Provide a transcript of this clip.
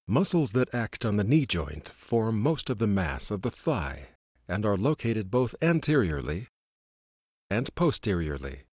Muscles that act on the knee joint form most of the mass of the thigh and are located both anteriorly and posteriorly.